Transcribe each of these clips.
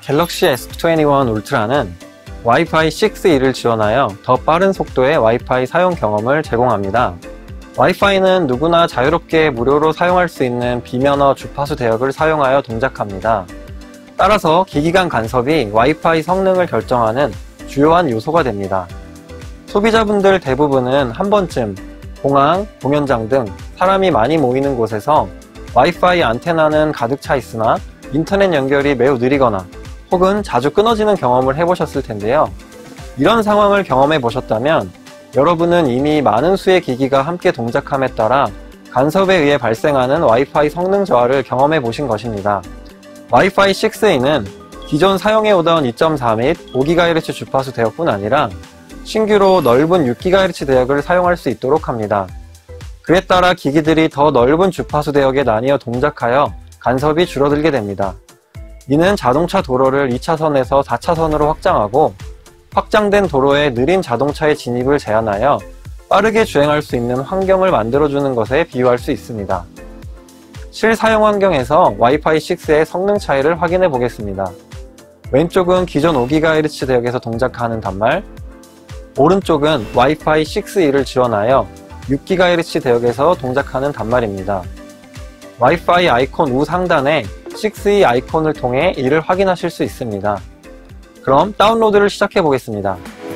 갤럭시 S21 울트라는 와이파이 6E를 지원하여 더 빠른 속도의 와이파이 사용 경험을 제공합니다. 와이파이는 누구나 자유롭게 무료로 사용할 수 있는 비면허 주파수 대역을 사용하여 동작합니다. 따라서 기기 간 간섭이 와이파이 성능을 결정하는 주요한 요소가 됩니다. 소비자분들 대부분은 한 번쯤 공항, 공연장 등 사람이 많이 모이는 곳에서 와이파이 안테나는 가득 차 있으나 인터넷 연결이 매우 느리거나 혹은 자주 끊어지는 경험을 해보셨을 텐데요. 이런 상황을 경험해 보셨다면 여러분은 이미 많은 수의 기기가 함께 동작함에 따라 간섭에 의해 발생하는 와이파이 성능 저하를 경험해 보신 것입니다. 와이파이 6E는 기존 사용해오던 2.4 및 5GHz 주파수 대역뿐 아니라 신규로 넓은 6GHz 대역을 사용할 수 있도록 합니다. 그에 따라 기기들이 더 넓은 주파수 대역에 나뉘어 동작하여 간섭이 줄어들게 됩니다. 이는 자동차 도로를 2차선에서 4차선으로 확장하고 확장된 도로에 느린 자동차의 진입을 제한하여 빠르게 주행할 수 있는 환경을 만들어주는 것에 비유할 수 있습니다. 실사용 환경에서 와이파이 6의 성능 차이를 확인해 보겠습니다. 왼쪽은 기존 5GHz 대역에서 동작하는 단말, 오른쪽은 와이파이 6E를 지원하여 6GHz 대역에서 동작하는 단말입니다. 와이파이 아이콘 우상단에 6E 아이콘을 통해 이를 확인하실 수 있습니다. 그럼 다운로드를 시작해 보겠습니다.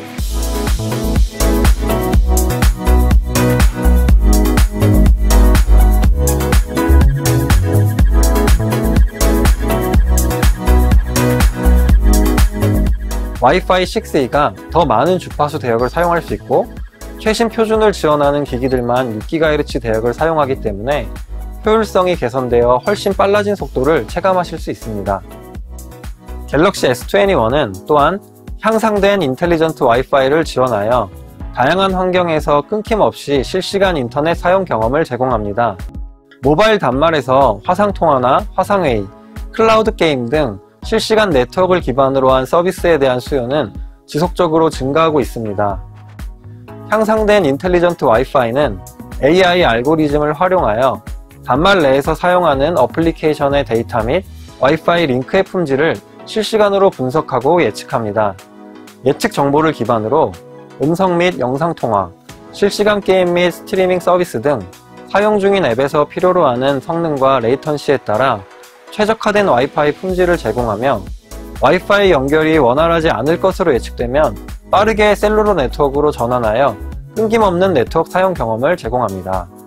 와이파이 6E가 더 많은 주파수 대역을 사용할 수 있고 최신 표준을 지원하는 기기들만 6GHz 대역을 사용하기 때문에 효율성이 개선되어 훨씬 빨라진 속도를 체감하실 수 있습니다. 갤럭시 S21은 또한 향상된 인텔리전트 와이파이를 지원하여 다양한 환경에서 끊김없이 실시간 인터넷 사용 경험을 제공합니다. 모바일 단말에서 화상통화나 화상회의, 클라우드 게임 등 실시간 네트워크를 기반으로 한 서비스에 대한 수요는 지속적으로 증가하고 있습니다. 향상된 인텔리전트 와이파이는 AI 알고리즘을 활용하여 단말 내에서 사용하는 어플리케이션의 데이터 및 와이파이 링크의 품질을 실시간으로 분석하고 예측합니다. 예측 정보를 기반으로 음성 및 영상 통화, 실시간 게임 및 스트리밍 서비스 등 사용 중인 앱에서 필요로 하는 성능과 레이턴시에 따라 최적화된 와이파이 품질을 제공하며 와이파이 연결이 원활하지 않을 것으로 예측되면 빠르게 셀룰러 네트워크로 전환하여 끊김없는 네트워크 사용 경험을 제공합니다.